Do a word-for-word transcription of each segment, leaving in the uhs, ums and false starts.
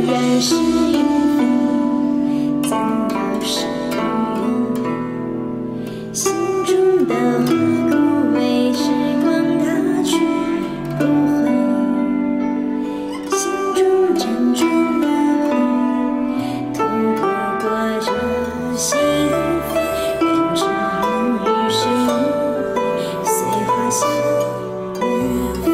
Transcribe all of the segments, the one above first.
染是与非，怎料事与愿违。心中的花枯萎，时光它去不回。心中辗转来回，痛不过这心扉。愿只愿余生无悔，随花香远飞。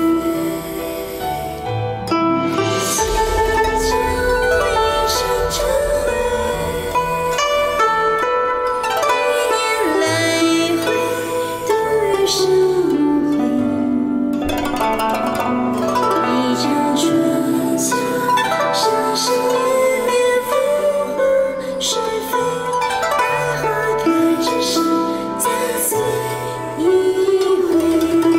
一场春秋，生生灭灭，浮华是非。待花开之时再醉一回。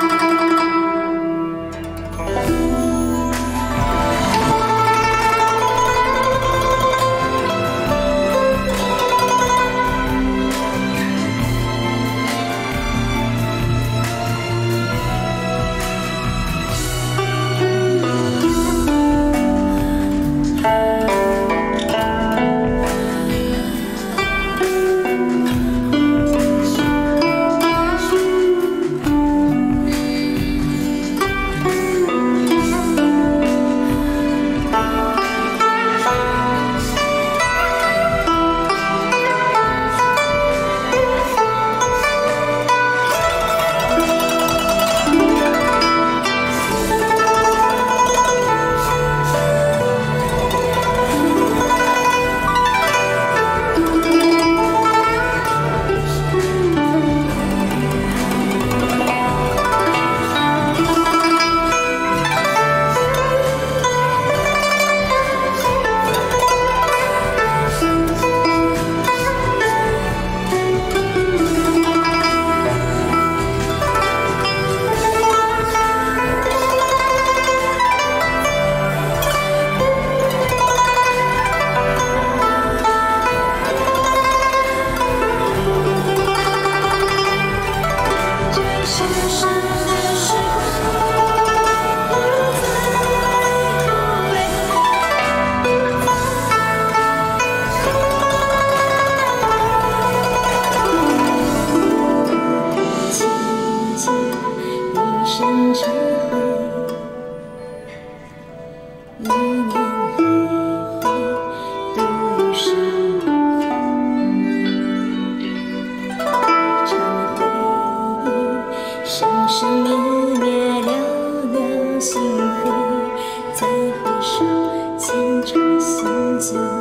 一身尘灰，一念来回度余生无悔。一场回忆，生生灭灭，了了心扉。再回首，浅尝心酒。